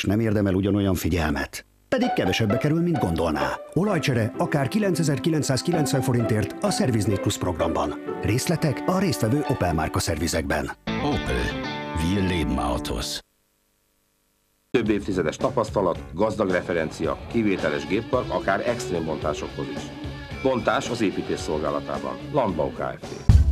és nem érdemel ugyanolyan figyelmet. Pedig kevesebbe kerül, mint gondolná. Olajcsere akár 9990 forintért a Service Plus programban. Részletek a résztvevő Opel márka szervizekben. Opel. Wir leben Autos. Több évtizedes tapasztalat, gazdag referencia, kivételes géppark, akár extrém bontásokhoz is. Bontás az építés szolgálatában. Landbau Kft.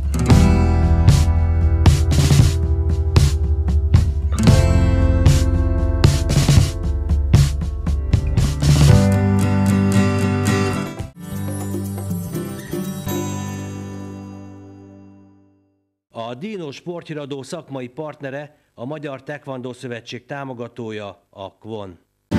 A Dino sporthíradó szakmai partnere, a Magyar Taekwondo Szövetség támogatója, a KVON.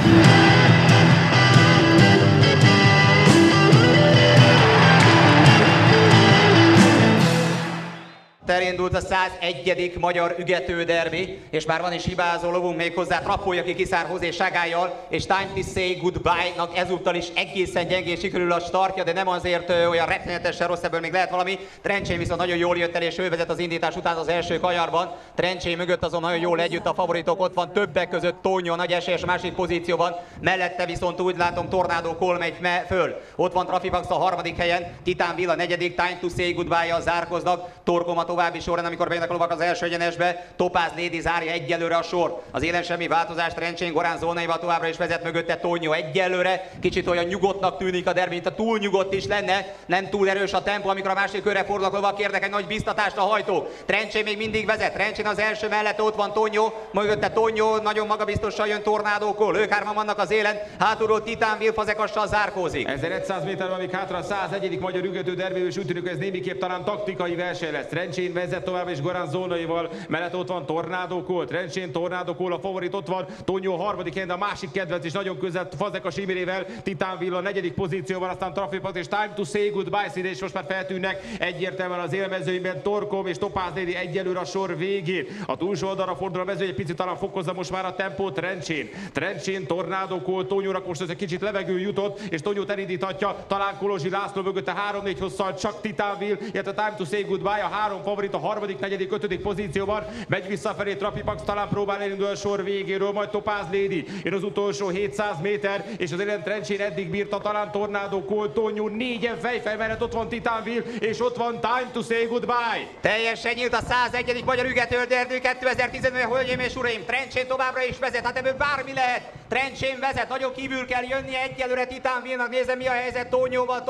Elindult a 101. magyar ügető derbi, és már van is hibázó lovunk, méghozzá Trapolja ki Kiszár Hozé Sagályjal, és Time to Say Goodbye-nak ezúttal is egészen gyengén sikerül a startja, de nem azért olyan rettenetesen rossz, ebből még lehet valami. Trencsén viszont nagyon jól jött el, és ő vezet az indítás után az első kanyarban. Trencsén mögött azon nagyon jól együtt a favoritok, ott van többek között Tónyó, nagy esélyes második pozícióban, mellette viszont úgy látom Tornado Cole megy föl. Ott van Trafipax a harmadik helyen, Titán Villa negyedik, Time to Say Goodbye-jal zárkoznak, Torkoma további során, amikor bejönnek a lovak az első egyenesbe, Topáz Lady zárja egyelőre a sor. Az élen semmi változás, Trencsén Gorán zónaival továbbra is vezet mögötte Tónyó egyelőre. Kicsit olyan nyugodtnak tűnik a derbi, mint a túl nyugodt is lenne, nem túl erős a tempó, amikor a másik körre fordulnak a lovak, érdek egy nagy biztatást a hajtó. Trencsén még mindig vezet, Trencsén az első mellett, ott van Tónyó, mögötte Tónyó, nagyon magabiztosan jön Tornado Cole, ők hárman vannak az élen, hátulról Titán Will Fazekassal zárkózik. 1100 méter van még hátra a 101. magyar ügető derbi, és úgy tűnik, hogy ez némiképp talán taktikai verseny lesz. Trencsén vezet tovább, és Gorán zónaival, mellett ott van Tornado Cole, Trencsén Tornado Cole, a favorit ott van, Tónyó harmadik helyen, de a másik kedvenc is nagyon közel Fazekas Imirével, Titán Villa a negyedik pozícióban, aztán Trafipax és Time to Say Goodbye színe, és most már feltűnnek egyértelműen az élmezőiben Torkom és Topáz Lady egyelőre a sor végén. A túlsó oldalra fordul a mező, egy picit talán fokozza most már a tempót Trencsén Tornado Cole, Tónyóra most ez egy kicsit levegő jutott, és Tónyót elindíthatja, talán Kolozsi László mögötte 3-4 hosszal csak Titán Will, illetve Time to Say Goodbye, a három favorit a harmadik, negyedik, ötödik pozícióban, megy visszafelé Trafipax, talán próbál elindulni a sor végéről, majd Topáz Lady, jön az utolsó 700 méter, és az élen Trencsén eddig bírta talán Tornado Cole, Tónyó négyen fejfej mellett, ott van Titán Will, és ott van Time to Say Goodbye. Teljesen nyílt a 101. magyar ügető derbi 2015, hölgyeim és uraim, Trencsén továbbra is vezet, hát ebből bármi lehet. Trencsén vezet, nagyon kívül kell jönnie egyelőre Titán Willnak, nézem mi a helyzet Tónyóval,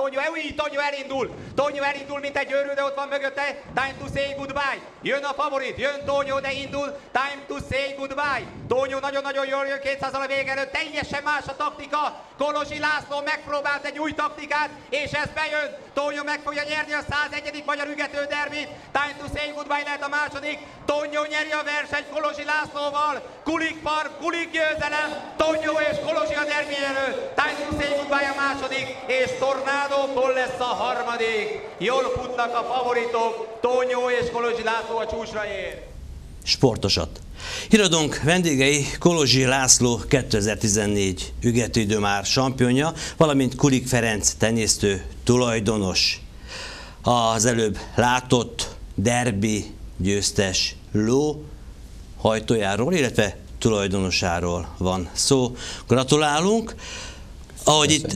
Tónyó elindul, mint egy őrül, de ott van mögötte Time to Say Goodbye. Jön a favorit, jön Tónyó, de indul Time to Say Goodbye. Tónyó nagyon-nagyon jól jön 200-al a vége előtt, teljesen más a taktika. Kolozsi László megpróbált egy új taktikát, és ez bejön. Tónyó meg fogja nyerni a 101. magyar ügető derbit. Time to Say Goodbye lehet a második. Tónyó nyeri a versenyt Kolozsi Lászlóval. Kulik farm, kulik győzelem. Tónyó és Kolozsi a derbi előtt. Time to Say Goodbye a második, és Tornado Cole lesz a harmadik. Jól futnak a favoritok. Tónyó és Kolozsi László a csúcsra ér. Sportosat. Híradónk vendégei Kolozsi László 2014 ügetőidőmár sampionja, valamint Kulik Ferenc tenyésztő tulajdonos. Az előbb látott derbi győztes ló hajtójáról, illetve tulajdonosáról van szó. Gratulálunk! Ahogy itt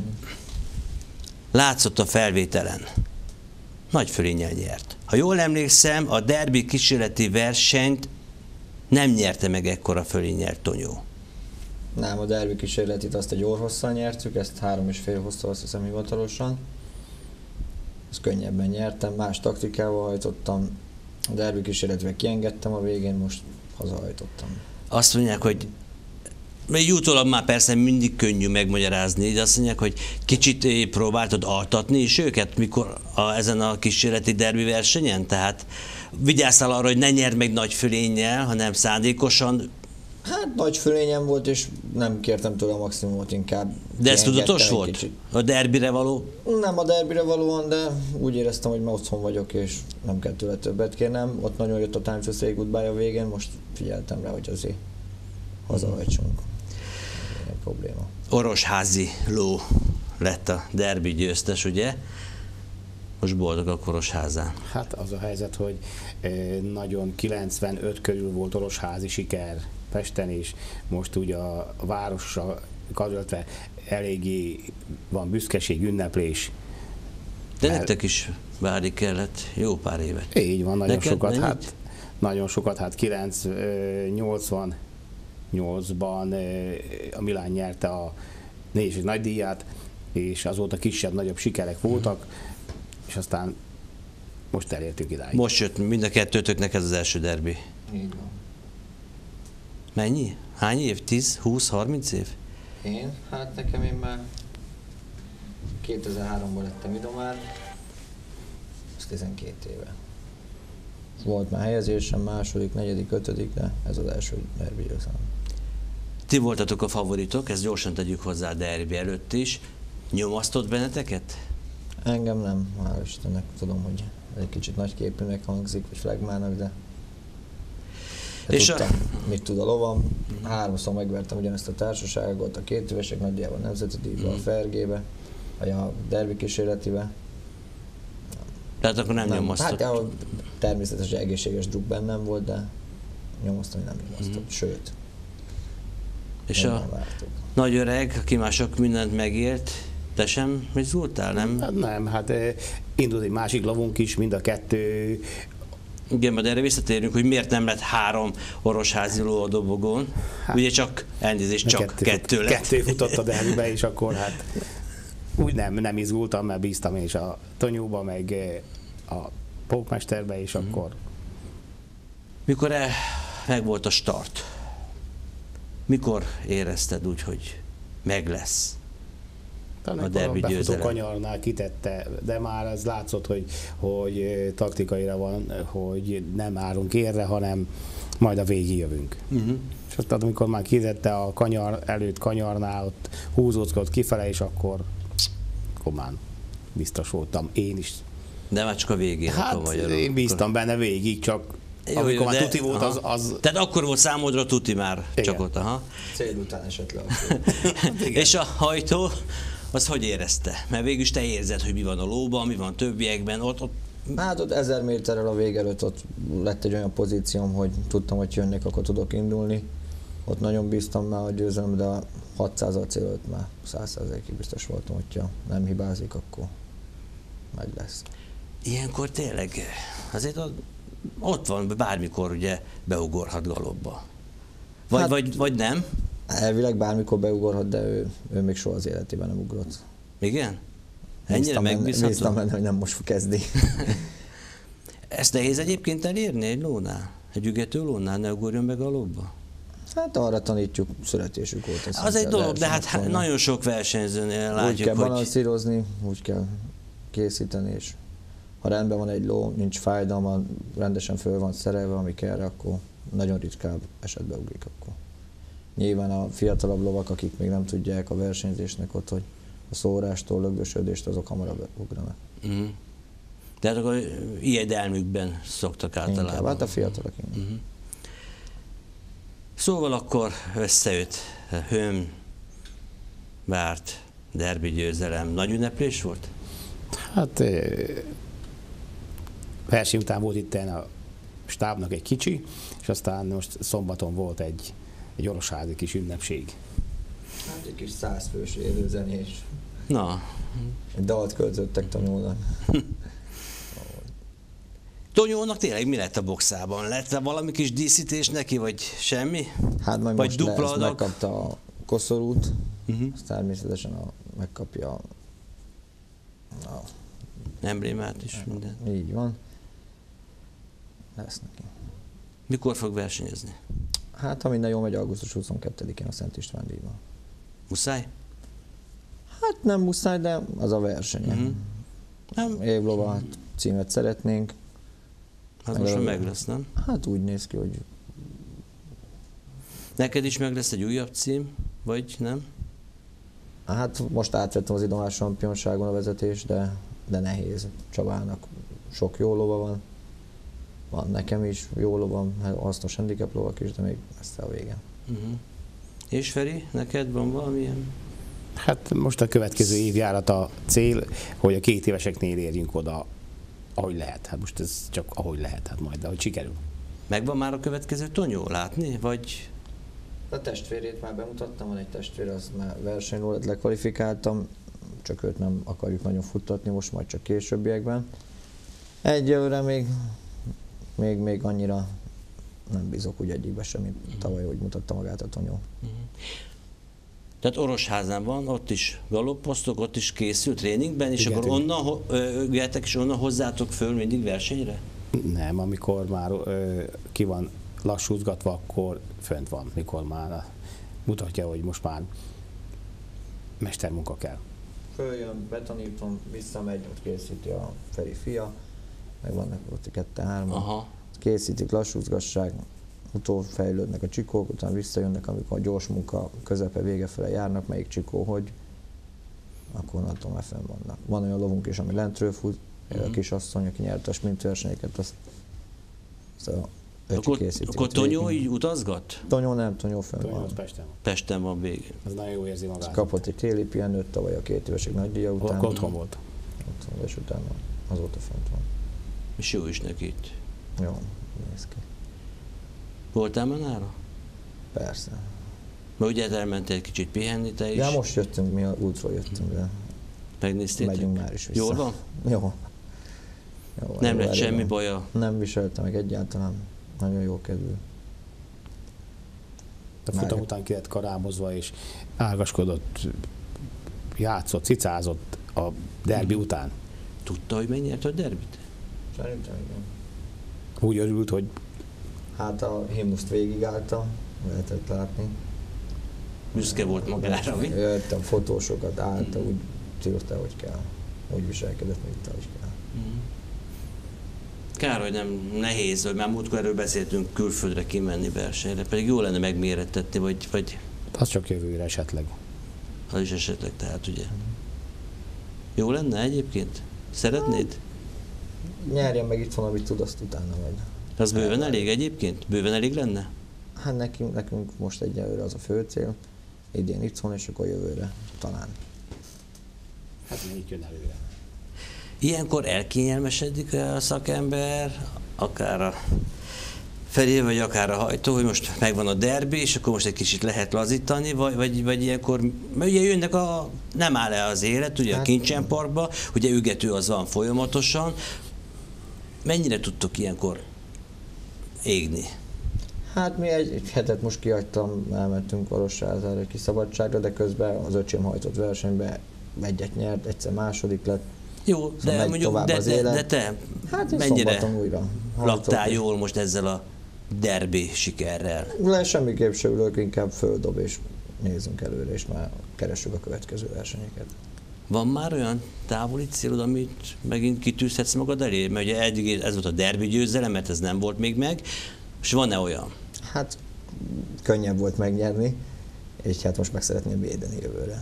látszott a felvételen, nagy fölénnyel nyert. Ha jól emlékszem, a derbi kísérleti versenyt nem nyerte meg ekkora fölénnyel Tonyó. Nem, a derbi kísérletit azt egy orrhosszal nyertük, ezt 3,5 hosszal, azt hiszem hivatalosan. Ezt könnyebben nyertem, más taktikával hajtottam. A derbi kísérletben kiengedtem a végén, most hazahajtottam. Azt mondják, hogy még utólag már persze mindig könnyű megmagyarázni, de azt mondják, hogy kicsit próbáltad altatni is őket, mikor ezen a kísérleti derbi versenyen? Tehát vigyáztál arra, hogy ne nyerd meg nagy fölénnyel, hanem szándékosan? Hát nagy fölényem volt, és nem kértem tőle a maximumot, inkább. De ez tudatos volt? Kicsit. A derbire való? Nem a derbire valóan, de úgy éreztem, hogy már otthon vagyok, és nem kell tőle többet kérnem. Ott nagyon jött a Time to Say Goodbye a végén, most figyeltem rá, hogy azért hazahajtsunk. Ilyen probléma. Orosházi ló lett a derbi győztes, ugye? Most boldog a Orosházán. Hát az a helyzet, hogy nagyon 95 körül volt orosházi siker Pesten, és most ugye a városra karöltve eléggé van büszkeség, ünneplés. De nektek is várni kellett jó pár évet. Így van, nagyon Neked sokat. mennyit? Nagyon sokat, 88-ban a Milán nyerte a négyes nagydíját, és azóta kisebb-nagyobb sikerek voltak, és aztán most elértük idáig. Most jött mind a kettőtöknek ez az első derbi. Így van. Mennyi? Hány év? 10, 20, 30 év? Én? Hát nekem én már 2003-ban lettem idomár, ez 12 éve. Volt már helyezésem, második, negyedik, ötödik, de ez az első derbi győzelem. Ti voltatok a favoritok, ezt gyorsan tegyük hozzá a derbi előtt is. Nyomasztott benneteket? Engem nem, hál' Istennek, tudom, hogy ez egy kicsit nagyképűnek hangzik, vagy flagmának, de És tudtam, mit tud a lovam. Háromszor megvertem ugyanezt a társaságot, a 2 évesek nagyjában, a Nemzeti Díjba, a Fergébe, vagy a derbi kísérletibe. Tehát akkor nem nyomasztott. Hát természetesen egészséges druk bennem volt, de nyomasztani nem nyomasztott, sőt. És a nagy öreg, aki már sok mindent megélt, te sem izgultál, nem? Hát nem, hát indult egy másik lovunk is, mind a kettő. Igen, majd erre visszatérünk, hogy miért nem lett 3 orosházi ló a dobogón. Hát, ugye csak, elnézést, csak 2 lett. 2 futott a derbibe, és akkor hát úgy nem izgultam, mert bíztam én is a Tonyóba, meg a pókmesterbe, és akkor... Mikor meg volt a start? Mikor érezted úgy, hogy meg lesz a derbi befutó győzelem? kanyarnál kitette, de már ez látszott, hogy taktikaira van, hogy nem állunk érre, hanem majd a végig jövünk. És aztán, amikor már kitette a kanyar előtt kanyarnál, ott húzódott kifele, és akkor már biztos voltam én is. De már csak a végén. Hát én bíztam benne végig, csak jó, amikor már de, tuti volt, az... Tehát akkor volt számodra tuti már, igen. csak ott, aha. Cél után esetleg. És a hajtó, az hogy érezte? Mert végül is te érzed, hogy mi van a lóban, mi van többiekben, ott... Hát ott 1000 méterrel a vég előtt ott lett egy olyan pozícióm, hogy tudtam, hogy jönnek, akkor tudok indulni. Ott nagyon bíztam már a győzelem, de a 600-al cél előtt már 100%-ig biztos voltam, hogyha nem hibázik, akkor meg lesz. Ilyenkor tényleg azért ott van, bármikor ugye beugorhat galopba. Vagy nem? Elvileg bármikor beugorhat, de ő még soha az életében nem ugrott. Igen? Ennyire megbízható? Bíztam benne, hogy nem most fog kezdni. Ezt nehéz egyébként elérni egy lónál? Egy ügető lónál ne ugorjon be galopba? Hát arra tanítjuk, születésük óta. Az egy dolog, de hát nagyon sok versenyzőnél látjuk, úgy kell balanszírozni, úgy kell készíteni, és ha rendben van egy ló, nincs fájdalma, rendesen föl van szerelve, ami kell, akkor nagyon ritkább esetben ugrik akkor. Nyilván a fiatalabb lovak, akik még nem tudják a versenyzésnek ott, hogy a szórástól, lögdösödést, azok hamarabb ugranak. Tehát akkor ijedelmükben szoktak általában. Inkább, hát a fiatalok. Szóval akkor összejött Hőm várt derbi győzelem. Nagy ünneplés volt? Hát verseny után volt itt a stábnak egy kicsi, és aztán most szombaton volt egy orosházi kis ünnepség. Hát egy kis 100 fős élőzenés. Na. Egy dalt költöttek Tonyónak. Tonyónak tényleg mi lett a boxában? Lett valami kis díszítés neki, vagy semmi? Hát majd vagy most dupla adag? megkapta a koszorút, azt természetesen megkapja a emblémát is, minden. Így van. Lesz neki. Mikor fog versenyezni? Hát, ha minden jól megy, augusztus 22-én a Szent István díjban. Muszáj? Hát nem muszáj, de az a verseny. Évlova címet szeretnénk. Hát most meg lesz, nem? Hát úgy néz ki, hogy... Neked is meg lesz egy újabb cím, vagy nem? Hát most átvettem az idomás championságon a vezetést, de nehéz. Csabának sok jó lova van. Van nekem is jó lovam, hasznos handicap lovak is, de még messze a vége. És Feri, neked van valamilyen? Hát most a következő évjárat a cél, hogy a 2 éveseknél érjünk oda, ahogy lehet. Hát most ez csak ahogy lehet, hát majd, ahogy sikerül. Megvan már a következő Tonyó látni, vagy A testvérét már bemutattam, van egy testvér, azt már versenyről lekvalifikáltam, csak őt nem akarjuk nagyon futtatni, most majd csak későbbiekben. Egyelőre még annyira nem bízok úgy egyikbe sem, mint tavaly, hogy mutatta magát a Tonyó. Tehát Orosházán van, ott is galoppoztok, ott is készült tréningben, és Igen, akkor onnan jöttek, és onnan hozzátok föl mindig versenyre? Nem, amikor már ki van lassúzgatva, akkor fönt van, mikor már mutatja, hogy most már mestermunka kell. Följön, betanítom, visszamegy, ott készíti a Feri fia, meg vannak ott 2-3, készítik, lassúzgassák, utófejlődnek a csikók, utána visszajönnek, amikor a gyors munka közepe vége fele járnak, melyik csikó, hogy akkor onnantól már fenn vannak. Van olyan lovunk is, ami lentről fut, a kisasszony, aki nyerte a sprintversenyeket, azt a Akkor Tonyó így utazgat? Tonyó nem, Tonyó fönn Tonyó van. az Pesten van. Pesten van végén. Az nagyon jó érzi magát. Kapott egy téli pihenőt, tavaly a 2 évesig nagydíja után. Akkor otthon volt. Otthon, és utána azóta fent van. És jó is neki itt. Jó, néz ki. Voltál már nála? Persze. Mert ugye elmentél egy kicsit pihenni te is. Ja, most jöttünk, mi a útról jöttünk, de megnéztétek? megyünk már is vissza. Jól van? Jó. Nem lett semmi van. baja? Nem viselte meg egyáltalán. Nagyon jó kedvű. A futam után ki lett karámozva, és ágaskodott, játszott, cicázott a derbi után. Tudta, hogy megnyert a derbit? Szerintem igen. Úgy örült, hogy Hát a himnuszt végigállta, lehetett látni. Büszke volt magára, mi? Jöttem fotósokat, állta, úgy tűrte, hogy kell. Úgy viselkedett, mint ahogy kell. Kár, hogy nem nehéz, hogy már múltkor erről beszéltünk külföldre kimenni versenyre, pedig jó lenne megmérettetni, vagy az csak jövőre esetleg. az is esetleg, tehát ugye. Jó lenne egyébként? Szeretnéd? Nyerjen meg itt van, amit tud, azt utána majd. Az bőven elég egyébként? Bőven elég lenne? Hát nekünk most egyelőre az a fő cél. Idén itthon, és akkor jövőre talán. Hát még jön előre. Ilyenkor elkényelmesedik a szakember, akár a Feri, vagy akár a hajtó, hogy most megvan a derbi, és akkor most egy kicsit lehet lazítani, vagy ilyenkor, mert ugye jönnek nem áll el az élet, ugye a Kincsen Parkba, ugye ügető az van folyamatosan. Mennyire tudtok ilyenkor égni? Hát mi egy hetet most kihagytam, elmentünk Orosházára egy kis szabadságra, de közben az öcsém hajtott versenybe, egyet nyert, egyszer második lett. Jó, de mondjuk, de te hát mennyire újra laktál jól most ezzel a derbi sikerrel? Semmiképp sem ülök, inkább földob, és nézzünk előre, és már keressük a következő versenyeket. Van már olyan távoli célod, amit megint kitűzhetsz magad elé? Mert ugye eddig ez volt a derbi győzelem, mert ez nem volt még meg, és van-e olyan? Hát könnyebb volt megnyerni, és hát most meg szeretném védeni jövőre.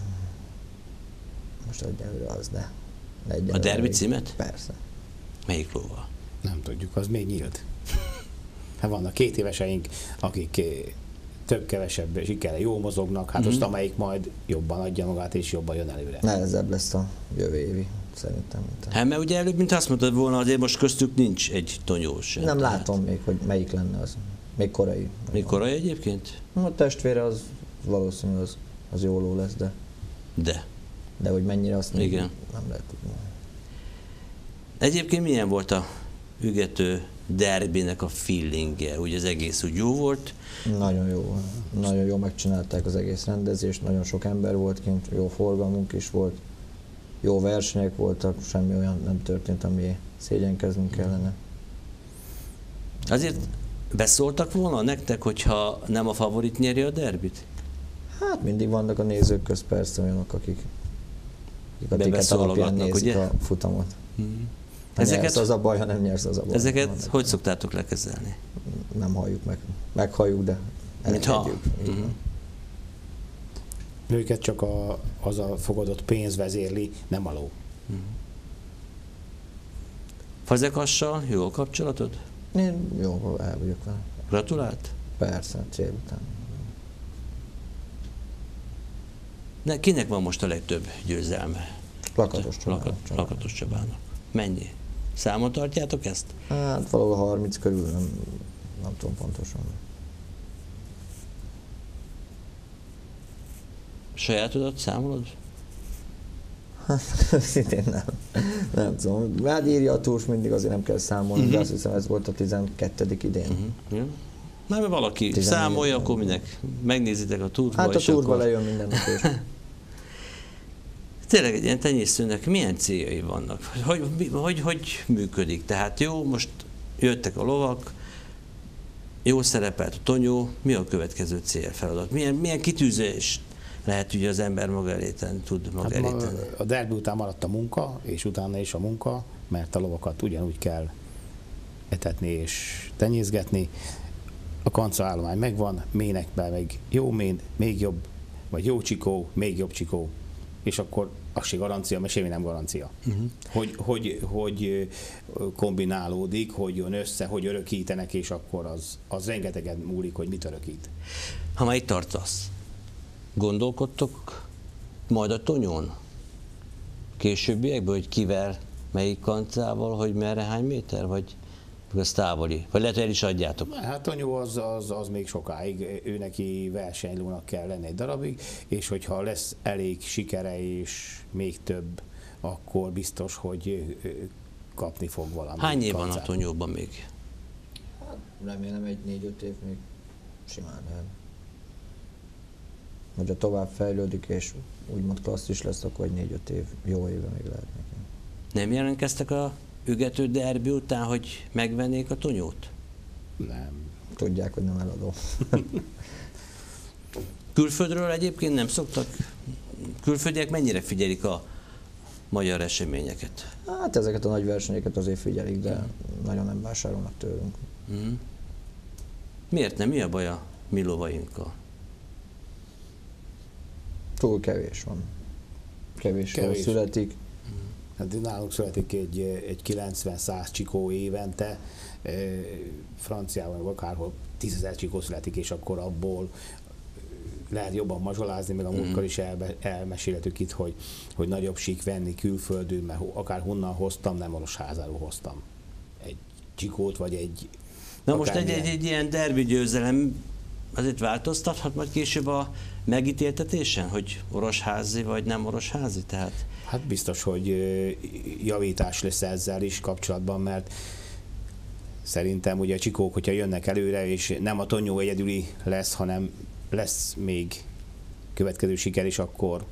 Most egyelőre az, de a derbi címet? Persze. Melyik lóval? Nem tudjuk, az még nyílt. Hát vannak 2 éveseink, akik több-kevesebb sikerrel jól mozognak, hát most amelyik majd jobban adja magát és jobban jön előre. Nehezebb lesz a jövő évi, szerintem. Hát mert ugye előbb, mint azt mondtad volna, azért most köztük nincs egy Tonyós sem. Nem látom még, hogy melyik lenne az. Még korai. Még korai egyébként? A testvére az valószínű az jó ló lesz, de hogy mennyire azt még nem lehet tudni. Egyébként milyen volt a ügető derbinek a feelingje? Ugye az egész úgy jó volt? Nagyon jó. Nagyon jól megcsinálták az egész rendezést, nagyon sok ember volt kint, jó forgalmunk is volt, jó versenyek voltak, semmi olyan nem történt, ami szégyenkeznünk kellene. Azért beszóltak volna nektek, hogyha nem a favorit nyeri a derbit? Hát mindig vannak a nézők közt persze olyanok, akik a tiket alapján nézik ugye? A futamot. Ha nyersz, az a baj, ha nem nyersz, az a baj. Ezeket hogy szoktátok lekezelni? Nem halljuk meg. Meghalljuk, de elengedjük. Őket csak az a fogadott pénz vezérli, nem a ló. Fazekassal jó a kapcsolatod? Én jó, el vagyok vele. Gratulált? Persze, cél után. Kinek van most a legtöbb győzelme? Lakatos Csabának. Mennyi? Számon tartjátok ezt? Hát valahol 30 körül, nem tudom pontosan. Sajátodat számolod? Szintén nem tudom. Már írja a túrs, mindig azért nem kell számolni, de azt hiszem ez volt a 12. idén. Ja. Na, mert valaki 14. számolja, akkor minek megnézitek a túrba. Hát a és túrba akkor... lejön minden nap is. Tényleg egy ilyen tenyésztőnek milyen céljai vannak? Hogy működik? Tehát jó, most jöttek a lovak, jó szerepelt a tonyó, mi a következő célfeladat? Milyen kitűzés lehet ugye az ember maga eléten, tud maga eléteni? A derbi után maradt a munka, és utána is a munka, mert a lovakat ugyanúgy kell etetni és tenyészgetni. A kancaállomány megvan, ménekben meg jó mén, még jobb, vagy jó csikó, még jobb csikó, és akkor az se garancia, mert semmi nem garancia. Hogy kombinálódik, hogy jön össze, hogy örökítenek, és akkor az rengetegen múlik, hogy mit örökít. Ha már itt tartasz, gondolkodtok majd a tonyón? Későbbiekből, hogy kivel, melyik kancával, hogy merre, hány méter, vagy ez távoli? Vagy lehet, hogy el is adjátok? Hát Tonyó az még sokáig, ő neki versenylónak kell lenni egy darabig, és hogyha lesz elég sikere és még több, akkor biztos, hogy kapni fog valami. Hány év van a Tonyóban még? Hát, remélem 1-4-5 év még simán lehet. Hogyha tovább fejlődik és úgymond klasszis lesz, akkor egy 4-5 év, jó éve még lehet neki. Nem jelentkeztek a ügető derbi után, hogy megvennék a Tonyót? Nem. Tudják, hogy nem eladó. Külföldről egyébként nem szoktak? Külföldiek mennyire figyelik a magyar eseményeket? Hát ezeket a nagy versenyeket azért figyelik, de nagyon nem vásárolnak tőlünk. Miért nem? Mi a baj a mi lovainkkal? Túl kevés van. Kevés. Születik. Hát nálunk születik egy 90-100 csikó évente, Franciában akárhol 10 000 csikó születik, és akkor abból lehet jobban mazsolázni, meg a múltkor is elmesélhetük itt, hogy nagyobb sík venni külföldön, mert akár honnan hoztam, nem Orosházáról hoztam egy csikót, vagy egy... Na most egy ilyen derbi győzelem azért változtathat majd később a megítéltetésen, hogy orosházi vagy nem orosházi? Tehát... Hát biztos, hogy javítás lesz ezzel is kapcsolatban, mert szerintem ugye a csikók, hogyha jönnek előre, és nem a Tonyó egyedüli lesz, hanem lesz még következő siker is, akkor...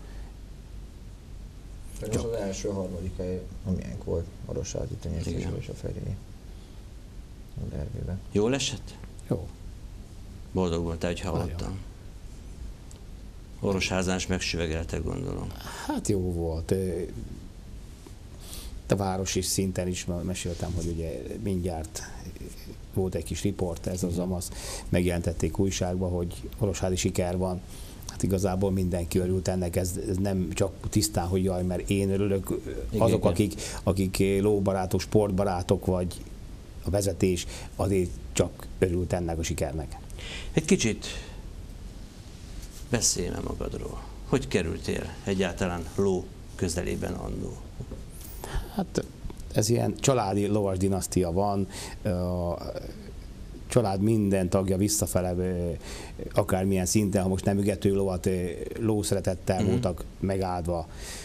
Most az első, harmadik hely, amilyenk volt orosházi tenyésztésben és a Ferié. A derbiben. Jól esett? Jó. Boldog voltál, hogy hallottam. Orosházán is megsüvegeltek, gondolom. Hát jó volt. A városi szinten is meséltem, hogy ugye mindjárt volt egy kis riport, ez az amasz, megjelentették újságba, hogy orosházi siker van. Hát igazából mindenki örült ennek, ez nem csak tisztán, hogy jaj, mert én örülök, azok, akik lóbarátok, sportbarátok, vagy a vezetés, azért csak örült ennek a sikernek. Egy kicsit beszélj már magadról. Hogy kerültél egyáltalán ló közelében annó? Hát ez ilyen családi lovas dinasztia van, a család minden tagja visszafele, akármilyen szinten, ha most nem ügető lovat, lószeretettel voltak megáldva.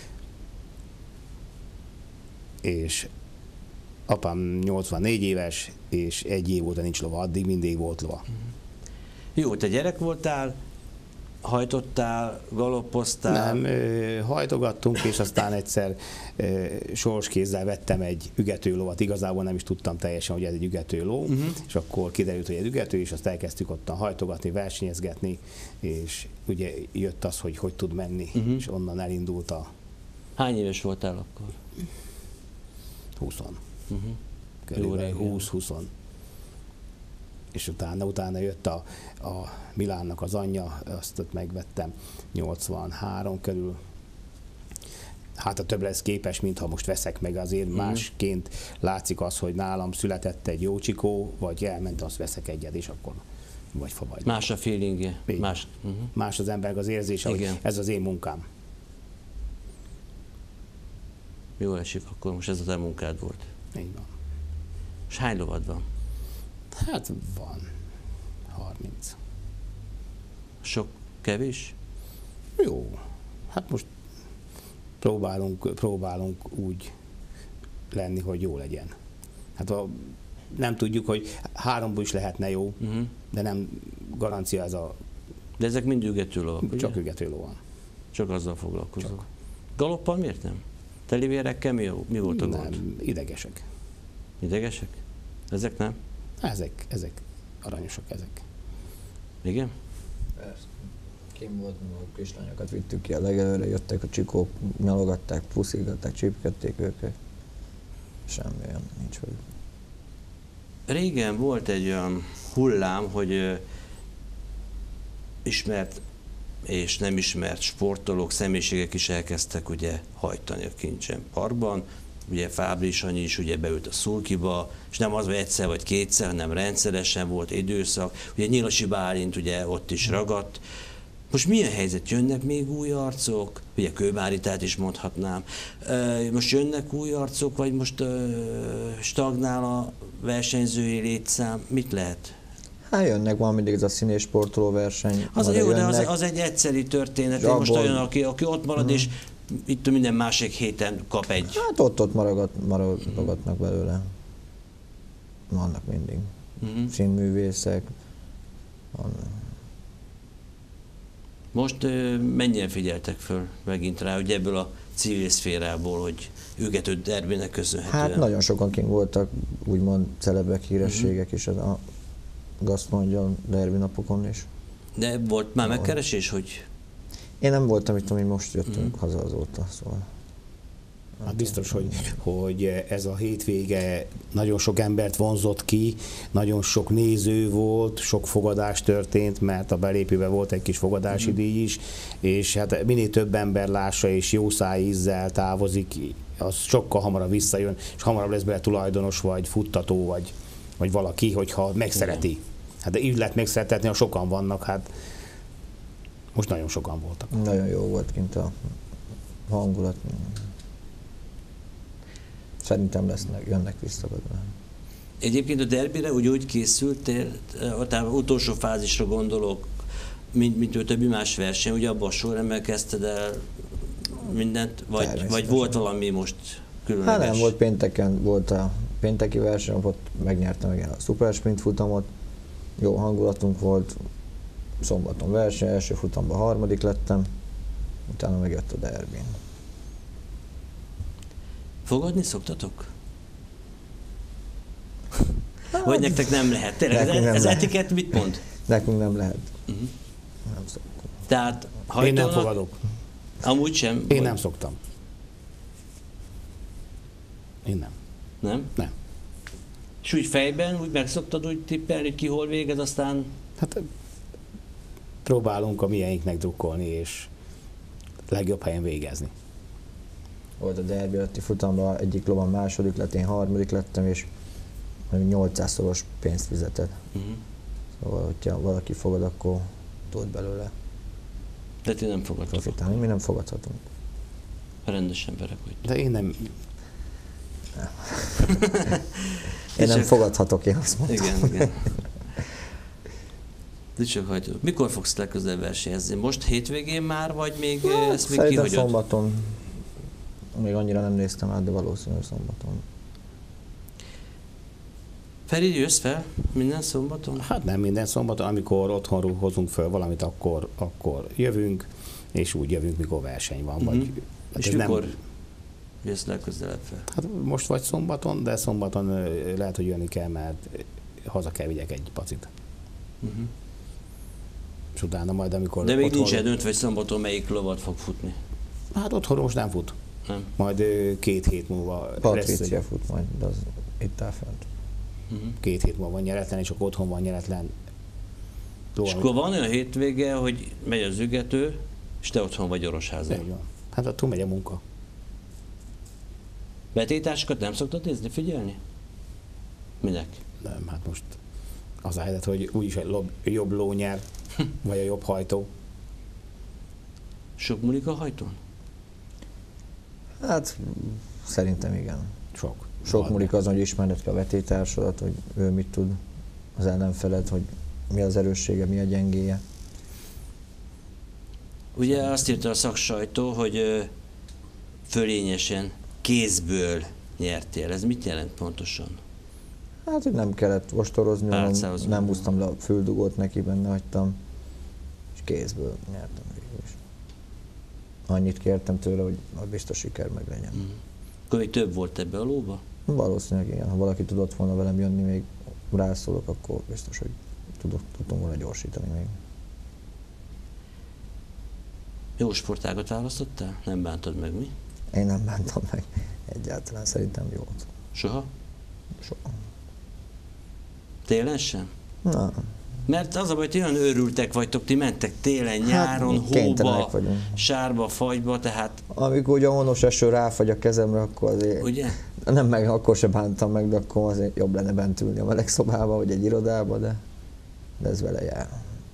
És apám 84 éves, és 1 év óta nincs lova, addig mindig volt lova. Jó, te gyerek voltál, hajtottál, galoppoztál? Nem, hajtogattunk, és aztán egyszer sorskézzel vettem egy ügető lovat, igazából nem is tudtam teljesen, hogy ez egy ügető ló, és akkor kiderült, hogy egy ügető, és azt elkezdtük ottan hajtogatni, versenyezgetni, és ugye jött az, hogy hogy tud menni, és onnan elindult a... Hány éves voltál akkor? 20. Körülbelül 20-20. És utána jött a Milánnak az anyja, azt ott megvettem 83 körül. Hát a több lesz képes, mintha most veszek meg, azért másként látszik az, hogy nálam született egy jó csikó, vagy elment, azt veszek egyet, és akkor vagy fa vagy. Más a feelingje. Más az embernek az érzése, hogy ez az én munkám. Jó esik, akkor most ez a te munkád volt. Így van. És hány lovad van? Hát van 30. Sok, kevés? Jó. Hát most próbálunk úgy lenni, hogy jó legyen. Hát nem tudjuk, hogy 3-ból is lehetne jó, de nem garancia ez a... De ezek mind ügetőlovak, Csak ügetőló van. Csak azzal foglalkozok. Galoppal miért nem? Telivérekkel mi volt a gond? Nem, idegesek. Idegesek? Ezek nem? Ezek aranyosak ezek. Igen? Persze. Kim volt, a kislányokat vittük ki a legelőre, jöttek a csikók, nyalogatták, puszilgatták, csípkedték őket. Semmi olyan nincs velük. Régen volt egy olyan hullám, hogy ismert és nem ismert sportolók, személyiségek is elkezdtek ugye hajtani a Kincsen Parkban. Ugye Fábri Sanyi is ugye beült a Szulkiba, és nem az, hogy egyszer vagy kétszer, hanem rendszeresen volt időszak. Ugye Nyilasi Bálint ugye ott is ragadt. Most milyen helyzet? Jönnek még új arcok? Ugye Kőbáritát is mondhatnám. Most jönnek új arcok, vagy most stagnál a versenyzői létszám? Mit lehet? Hát jönnek, van mindig ez a színés sportoló verseny. Az jó, de az egy egyszeri történet. Én most olyan, aki ott marad, és itt minden másik héten kap egy. Hát ott maradnak belőle. Vannak mindig. Színművészek. Most mennyien figyeltek föl megint rá, hogy ebből a civil szférából, hogy ügető derbinek köszönhetően? Hát nagyon sokan kint voltak, úgymond celebek, hírességek is a Gasztondon derbi napokon is. De volt már megkeresés, hogy... Én nem voltam itt, amíg most jöttünk haza azóta, szóval... Hát biztos, hogy ez a hétvége nagyon sok embert vonzott ki, nagyon sok néző volt, sok fogadás történt, mert a belépőben volt egy kis fogadási díj is, és hát minél több ember lássa és jó szájízzel távozik, az sokkal hamarabb visszajön, és hamarabb lesz bele tulajdonos, vagy futtató, vagy valaki, hogyha megszereti. Hát de így lehet megszeretetni, ha sokan vannak, hát most nagyon sokan voltak. Nagyon jó volt kint a hangulat. Szerintem jönnek vissza belőle. Egyébként a derbire úgy készültél, az utolsó fázisra gondolok, mint a többi más verseny, ugye abban a sorrendben kezdted el mindent, vagy volt valami most különleges? Hát nem, volt pénteken, volt a pénteki verseny, ott megnyertem meg a szupersprint futamot, jó hangulatunk volt, szombaton verseny, első futamban 3. lettem, utána megjött a derbin. Fogadni szoktatok? Vagy nektek nem lehet? Tényleg, ez etikett mit mond? Nekünk nem lehet. Nem szoktunk. Tehát én nem fogadok. Amúgy sem? Én nem szoktam. Én nem. Nem? Nem. És úgy fejben, úgy meg szoktad úgy tippelni, hogy ki hol végez, aztán... Hát próbálunk a mieinknek drukkolni, és legjobb helyen végezni. Volt a derbi előtti futamban, egyik lovon 2. lett, én 3. lettem, és 800-szoros pénzt fizetett. Szóval, hogyha valaki fogad, akkor tud belőle. De ti nem fogadhatok. Profitálni, mi nem fogadhatunk. Rendes emberek vagy. De én nem... Én nem fogadhatok, én azt mondtam. Igen. De csak hagyjuk. Mikor fogsz legközelebb versenyezni? Most hétvégén már, vagy még ezt még kihagyod? Szombaton. Még annyira nem néztem át, de valószínűleg szombaton. Feri, jössz fel minden szombaton? Hát nem minden szombaton, amikor otthonról hozunk föl valamit, akkor jövünk, és úgy jövünk, mikor verseny van. Vagy, és mikor jössz legközelebb fel? Hát most vagy szombaton, de szombaton lehet, hogy jönni kell, mert haza kell vigyek egy pacit. És utána majd, amikor... De még nincs eldöntve, hogy szombaton melyik lovat fog futni? Hát otthon most nem fut. Nem. Majd 2 hét múlva Patricia fut majd, de az itt áll fent. 2 hét múlva van nyeretlen, és akkor otthon van nyeretlen. És akkor van olyan hétvége, hogy megy az ügető, és te otthon vagy Orosházon. Hát attól megy a munka. Betétásokat nem szoktad nézni, figyelni? Minek? Nem, hát most az a helyzet, hogy úgyis a jobb ló nyer, vagy a jobb hajtó. Sok múlik a hajtón? Hát szerintem igen. Sok múlik azon, hogy ismerned kell a vetétársadat, hogy ő mit tud, az ellenfeled, hogy mi az erőssége, mi a gyengéje. Ugye azt írta a szaksajtó, hogy fölényesen, kézből nyertél. Ez mit jelent pontosan? Hát, hogy nem kellett ostorozni, nem húztam le a földugót neki, benne hagytam, és kézből nyertem végül is. Annyit kértem tőle, hogy biztos siker meg legyen. Akkor még több volt ebbe a lóba? Valószínűleg igen. Ha valaki tudott volna velem jönni, még rászólok, akkor biztos, hogy tudtunk volna gyorsítani még. Jó sportágat választottál? Nem bántad meg, mi? Én nem bántam meg. Egyáltalán szerintem jó volt. Soha? Soha. Télen sem? Na. Mert az a baj, hogy olyan őrültek vagytok, ti mentek télen, nyáron, hóba, sárba, fagyba, tehát... Amikor ugye a honos eső ráfagy a kezemre, akkor azért... Ugye? Nem meg, akkor sem bántam meg, de akkor azért jobb lenne bent ülni a meleg szobába, vagy egy irodába, de ez vele jár.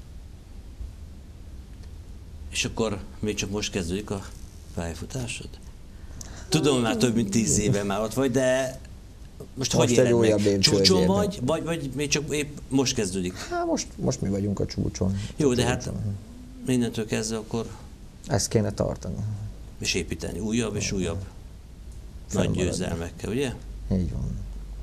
És akkor még csak most kezdődik a pályafutásod? Tudom, már több mint 10 éve már ott vagy, de most hogy éled meg? Csúcson vagy még csak épp most kezdődik? Hát most mi vagyunk a csúcson. Jó, de hát mindentől kezdve akkor... Ezt kéne tartani. És építeni újabb és újabb nagy győzelmekkel, ugye? Így van.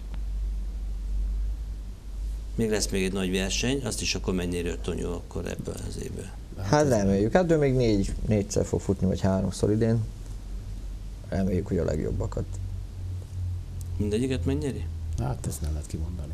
Még lesz még egy nagy verseny, azt is akkor mennyire Tonyó akkor ebben az évben? Hát reméljük, hát ő még négyszer fog futni, vagy 3-szor idén. Reméljük, hogy a legjobbakat. Mindegyiket megnyeri? Hát ezt nem lehet kimondani.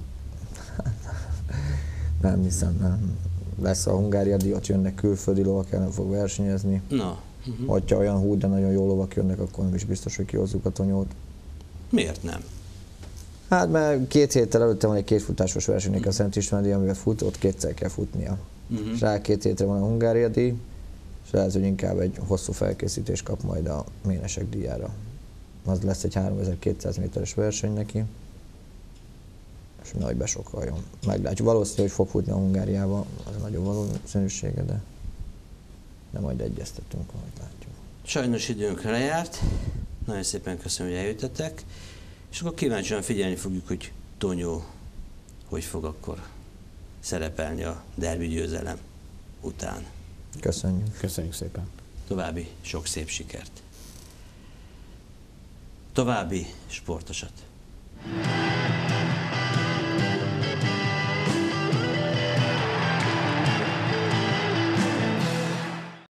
Nem hiszem, nem. Lesz a Hungária díj, ott jönnek külföldi lovak, ellen fog versenyezni. Na. Hogyha olyan hú, de nagyon jó lovak jönnek, akkor nem is biztos, hogy kihozzuk a Tonyót. Miért nem? Hát mert 2 héttel előtte van egy 2 futásos versenynek a Szent István díj, amivel fut, ott 2-szer kell futnia. És rá 2 hétre van a Hungária díj, és lehet, hogy inkább egy hosszú felkészítés kap majd a ménesek díjára. Az lesz egy 3200 méteres verseny neki, és nagy besokkaljon. Meglátjuk. Valószínű, hogy fog futni a Hungáriába, az a nagyobb valószínűsége, de majd egyeztetünk, majd látjuk. Sajnos időnk lejárt. Nagyon szépen köszönöm, hogy eljöttetek. És akkor kíváncsian figyelni fogjuk, hogy Tonyó hogy fog akkor szerepelni a derbi győzelem után. Köszönjük. Köszönjük szépen. További sok szép sikert. További sportosat.